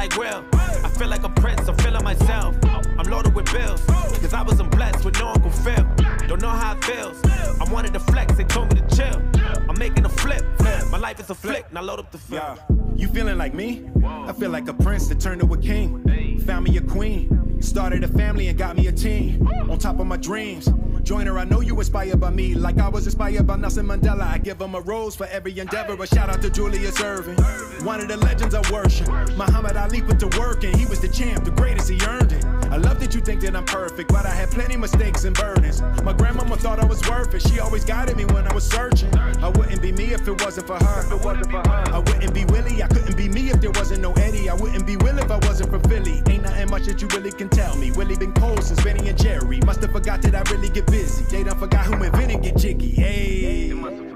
like Will. I feel like a prince, I'm feeling myself. I'm loaded with bills, cause I wasn't blessed with no Uncle Phil. Don't know how it feels. I wanted to flex, they told me to chill. I'm making a flip. My life is a flick, now load up the film. Yeah. You feeling like me? I feel like a prince that turned to a king. Found me a queen. Started a family and got me a team. On top of my dreams. Joiner, I know you inspired by me, like I was inspired by Nelson Mandela. I give him a rose for every endeavor. A shout out to Julius Erving, one of the legends I worship. Muhammad Ali put to work and he was the champ, the greatest, he earned it. I love that you think that I'm perfect, but I had plenty mistakes and burdens. My grandmama thought I was worth it. She always guided me when I was searching. I wouldn't be me if it wasn't for her. I wouldn't be Willie, I couldn't be me if there wasn't no Eddie. I wouldn't be Will if I wasn't from Philly. Ain't nothing much that you really can tell me. Willie been cold since Benny and Jerry. Must've forgot that I really get busy. They done forgot who invented Get Jiggy. Hey,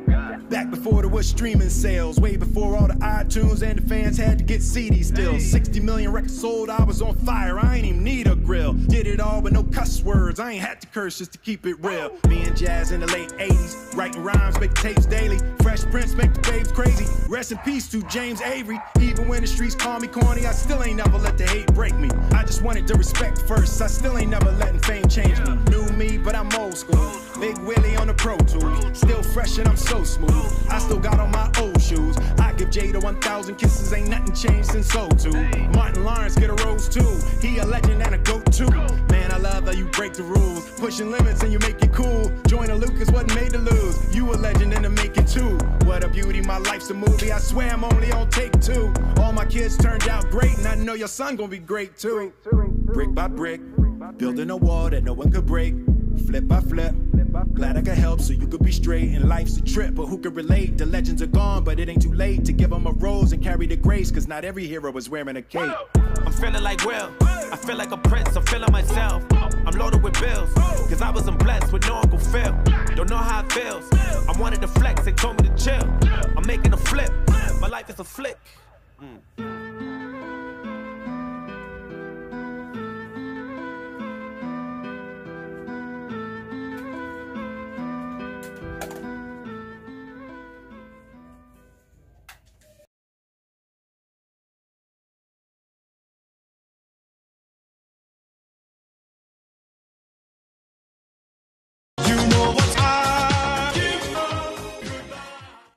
back before there was streaming sales, way before all the iTunes and the fans had to get CDs still. 60 million records sold, I was on fire, I ain't even need a grill. Did it all with no cuss words, I ain't had to curse just to keep it real. Me and Jazz in the late 80s, writing rhymes, making tapes daily. Fresh Prince make the babes crazy. Rest in peace to James Avery. Even when the streets call me corny, I still ain't never let the hate break me. I just wanted the respect first, I still ain't never letting fame change me. New me, but I'm old school. Big Willie on the Pro Tools, still fresh and I'm so smooth. I still got on my old shoes. I give Jada 1,000 kisses, ain't nothing changed since '02. Martin Lawrence get a rose too. He a legend and a goat too. Man, I love how you break the rules, pushing limits and you make it cool. Joyner Lucas wasn't made to lose. You a legend in the making too. What a beauty, my life's a movie. I swear I'm only on take 2. All my kids turned out great, and I know your son gonna be great too. Brick by brick, building a wall that no one could break. Flip by flip, glad I could help so you could be straight. And life's a trip, but who could relate? The legends are gone, but it ain't too late to give them a rose and carry the grace, cause not every hero was wearing a cape. I'm feeling like Will. I feel like a prince, I'm feeling myself. I'm loaded with bills, cause I wasn't blessed with no Uncle Phil. Don't know how it feels. I wanted to flex, they told me to chill. I'm making a flip. My life is a flick.